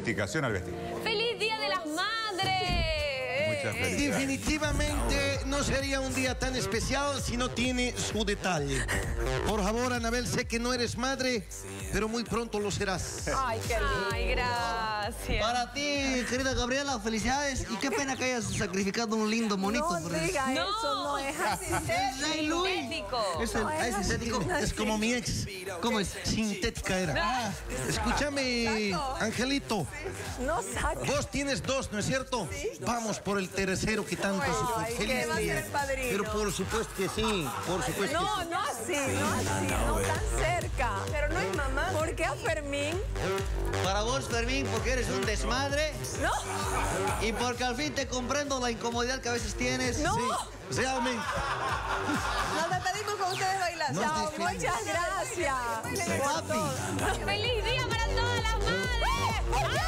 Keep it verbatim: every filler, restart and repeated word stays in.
sofisticación al vestir. ¡Feliz Día de las Madres! Muchas felicidades. Definitivamente no sería un día tan especial si no tiene su detalle. Por favor, Anabel, sé que no eres madre, pero muy pronto lo serás. Ay, qué lindo. Ay, gracias. Para ti, querida Gabriela, felicidades. Y qué pena que hayas sacrificado un lindo monito. No por eso. diga No. eso, no es así. Ay, Luis. Sintético. Es, el, No, ah, es es sintético. así. Es como mi ex. ¿Cómo es? Sintética era. Ah, Escúchame, Angelito. No saca. Vos tienes dos, ¿no es cierto? Vamos por el tercero que tanto Bueno, sufre. ay, Feliz que va a ser día. el padrino. Pero por supuesto que sí, por supuesto No, que sí. no así, no así, no tan cerca. Pero no es mamá. ¿Por qué a Fermín? para vos, Fermín, porque eres un desmadre. No. Y porque al fin te comprendo la incomodidad que a veces tienes. No. Sí, realmente. Nos despedimos con ustedes bailando. Nos Chao, despedimos. muchas gracias. Por Papi. todo. ¡Feliz Día para todas las madres!